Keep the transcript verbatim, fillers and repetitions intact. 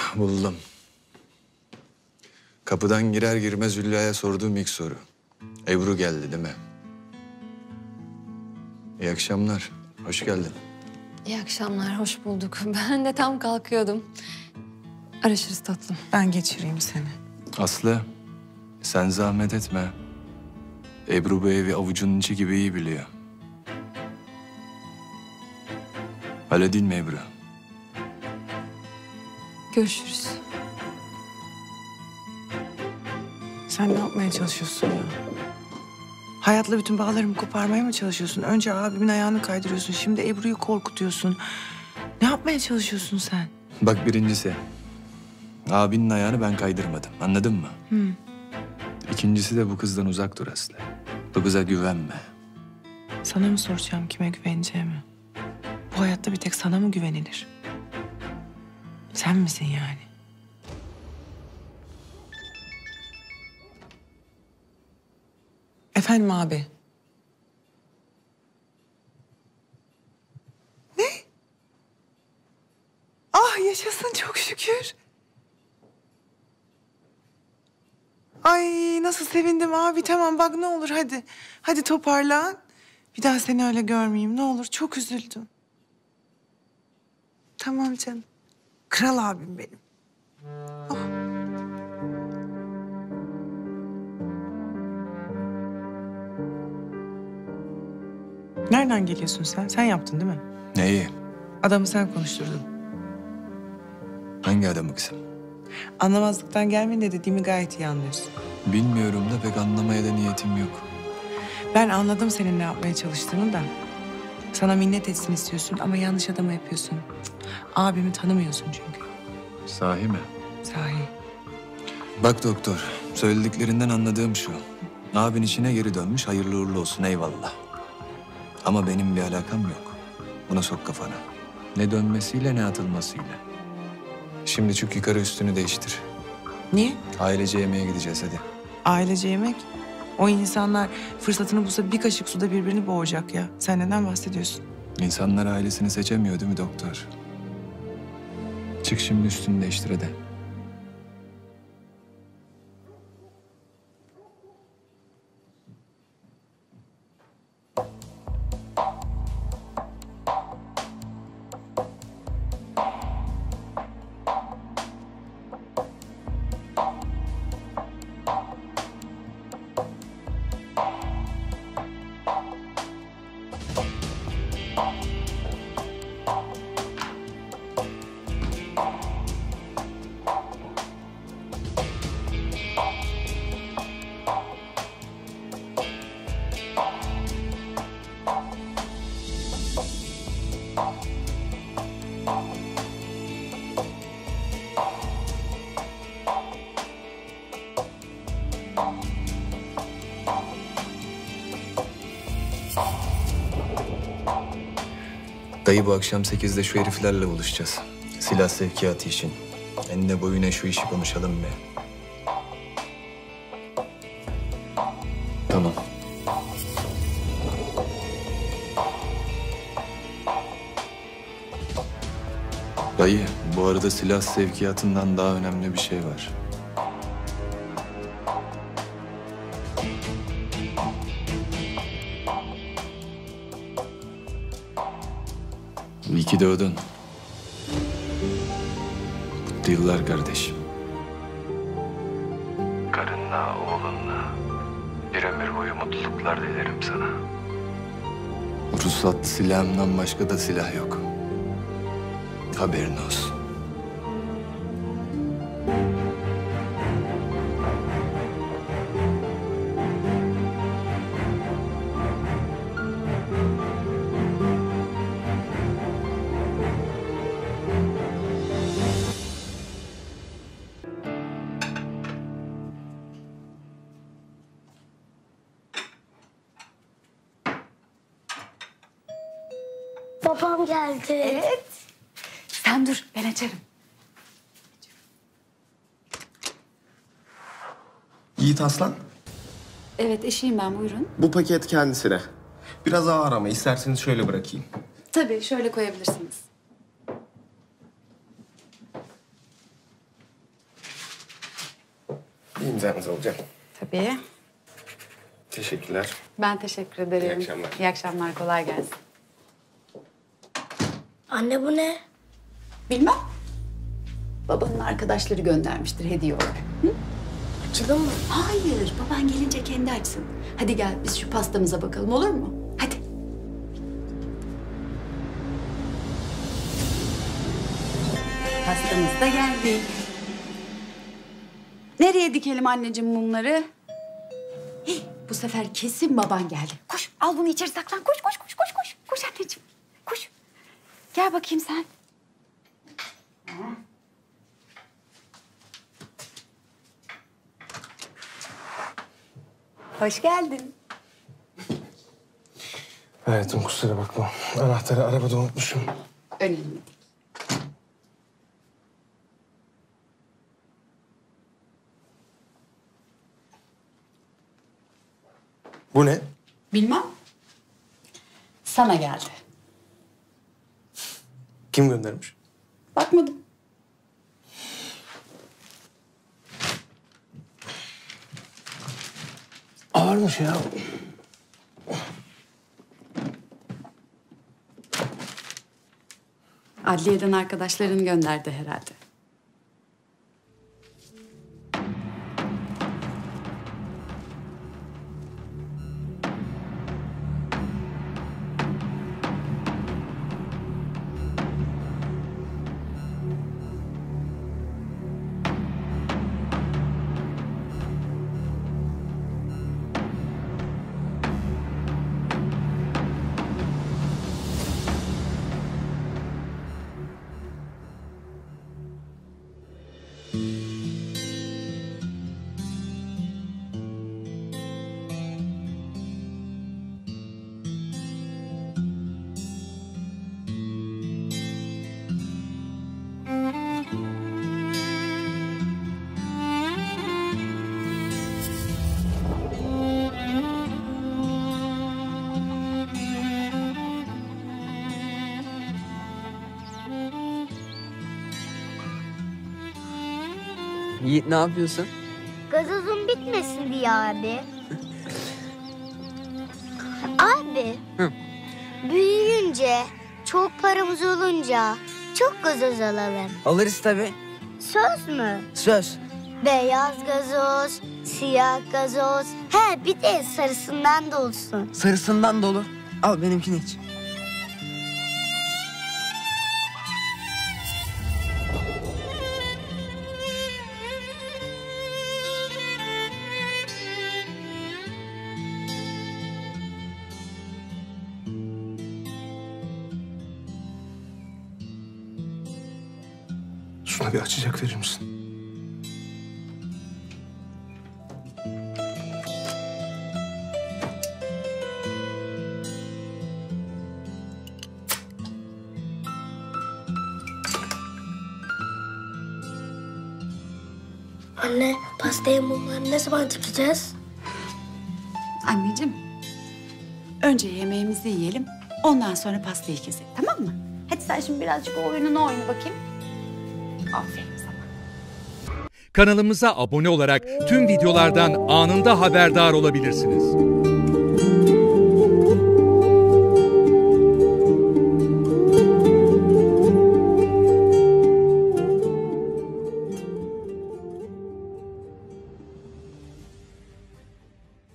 Buldum. Kapıdan girer girmez Hülya'ya sorduğum ilk soru. Ebru geldi değil mi? İyi akşamlar. Hoş geldin. İyi akşamlar, hoş bulduk. Ben de tam kalkıyordum. Araşırız tatlım. Ben geçireyim seni. Aslı, sen zahmet etme. Ebru bu evi avucunun içi gibi iyi biliyor. Öyle değil mi Ebru? Görüşürüz. Sen ne yapmaya çalışıyorsun ya? Hayatla bütün bağlarımı koparmaya mı çalışıyorsun? Önce abimin ayağını kaydırıyorsun, şimdi Ebru'yu korkutuyorsun. Ne yapmaya çalışıyorsun sen? Bak birincisi, abinin ayağını ben kaydırmadım. Anladın mı? Hı. İkincisi de bu kızdan uzak dur Aslı. Bu kıza güvenme. Sana mı soracağım kime güveneceğimi? Bu hayatta bir tek sana mı güvenilir? Sen misin yani? Efendim abi. Ne? Ah yaşasın çok şükür. Ay nasıl sevindim abi. Tamam bak ne olur hadi. Hadi toparlan. Bir daha seni öyle görmeyeyim ne olur. Çok üzüldüm. Tamam canım. Kral abim benim. Oh. Nereden geliyorsun sen? Sen yaptın değil mi? Neyi? Adamı sen konuşturdun. Hangi adamı kızım? Anlamazlıktan gelmeyin de dediğimi gayet iyi anlıyorsun. Bilmiyorum da pek anlamaya da niyetim yok. Ben anladım senin ne yapmaya çalıştığını da. Sana minnet etsin istiyorsun ama yanlış adamı yapıyorsun. Cık, abimi tanımıyorsun çünkü. Sahi mi? Sahi. Bak doktor, söylediklerinden anladığım şu. Abin içine geri dönmüş, hayırlı uğurlu olsun eyvallah. Ama benim bir alakam yok. Buna sok kafana. Ne dönmesiyle ne atılmasıyla. Şimdi çık yukarı üstünü değiştir. Niye? Ailece yemeğe gideceğiz hadi. Ailece yemek. O insanlar fırsatını bulsa bir kaşık suda birbirini boğacak ya. Sen neden bahsediyorsun? İnsanlar ailesini seçemiyor değil mi doktor? Çık şimdi üstünü değiştir hadi. Dayı bu akşam sekizde şu heriflerle buluşacağız. Silah sevkiyatı için. Enine boyuna şu işi konuşalım be. Tamam. Dayı, bu arada silah sevkiyatından daha önemli bir şey var. İyi ki doğdun. Mutlu yıllar kardeşim. Karınla, oğlunla bir ömür boyu mutluluklar dilerim sana. Ruhsat silahımdan başka da silah yok. Haberin olsun. Babam geldi. Evet. Sen dur, ben açarım. Yiğit Aslan, Evet, eşiyim ben, buyurun. bu paket kendisine. Biraz ağır ama isterseniz şöyle bırakayım. Tabii, şöyle koyabilirsiniz. Bir imzanızı alacağım. Tabii. Teşekkürler. Ben teşekkür ederim. İyi akşamlar. İyi akşamlar, kolay gelsin. Anne bu ne? Bilmem. Babanın arkadaşları göndermiştir hediye olarak. Hı? Açalım mı? Hayır, baban gelince kendi açsın. Hadi gel biz şu pastamıza bakalım, olur mu? Hadi. Pastamız da geldi. Nereye dikelim anneciğim mumları? Hih, bu sefer kesin baban geldi. Koş, al bunu içeri saklan. Koş, koş, koş, koş, koş. Koş anneciğim, koş. Gel bakayım sen. Hoş geldin. Hayatım kusura bakma. Anahtarı arabada unutmuşum. Önemli değil. Bu ne? Bilmem. Sana geldi. Kim göndermiş? Bakmadım. Ağırmış ya. Adliyeden arkadaşların gönderdi herhalde. Yiğit ne yapıyorsun? Gazozun bitmesin diye abi. Abi. Hı. Büyüyünce, çok paramız olunca çok gazoz alalım. Alırız tabii. Söz mü? Söz. Beyaz gazoz, siyah gazoz. He bir de sarısından da olsun. Sarısından da olur. Al benimkini iç. Şuna bir açacak verir misin? Anne, pastaya mumları ne zaman dikeceğiz? Anneciğim, önce yemeğimizi yiyelim, ondan sonra pastayı keselim, tamam mı? Hadi sen şimdi birazcık o oyununu oyna bakayım. Aferin sana. Kanalımıza abone olarak tüm videolardan anında haberdar olabilirsiniz.